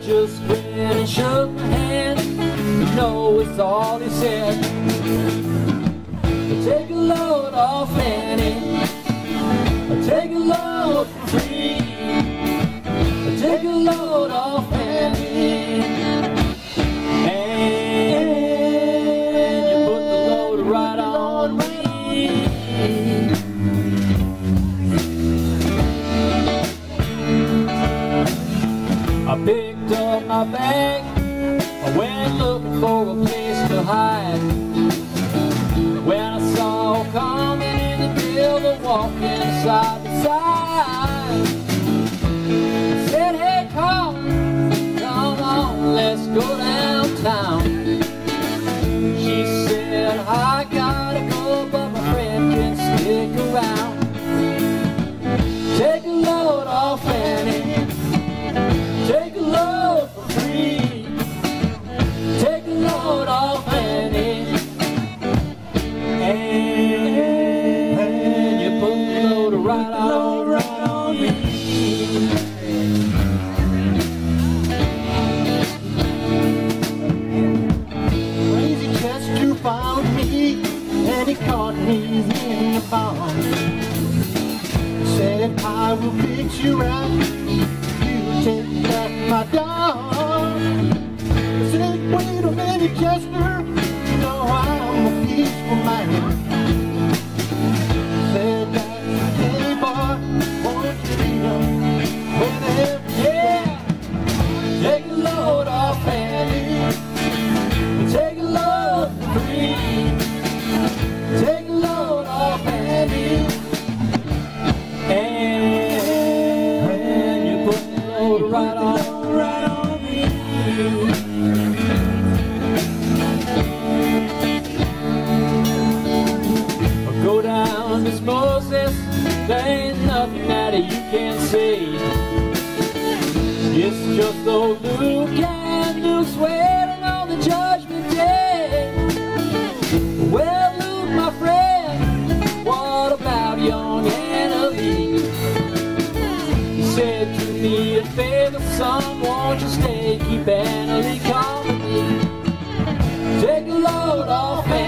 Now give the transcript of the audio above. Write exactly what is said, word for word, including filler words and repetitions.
just grinned and shook my hand. You know it's all he said. Take a load off Annie, take a load for free, take a load off Annie, and you put the load right on me. I picked up my bag, I went looking for a place to hide. When I saw her coming in the river, walking side by side, I said, hey, come, come on, let's go downtown. She said, I gotta go, but my friend can stick around. Take a load off Annie, take a load for free, take a load off Annie, and you put the load right on, right on me. Crazy Chester found me, and he caught me in the barn. Said, I will fix you right, you take back my dog. I said, wait a minute, Chester, you know I'm a peaceful man. Said, that's okay, boy, won't you be done whenever you Yeah, take a load off Annie, take a load for free, take a load off Annie, and you put the load right on, right on me. Go down this Moses, there ain't nothing that you can see. It's just old Luke and Luke's waiting on the judgment day. Well, Luke, my friend, what about young Anna Lee? He said to me, a favorite son, won't you stay, keep Anna Lee company. Take a load off Anna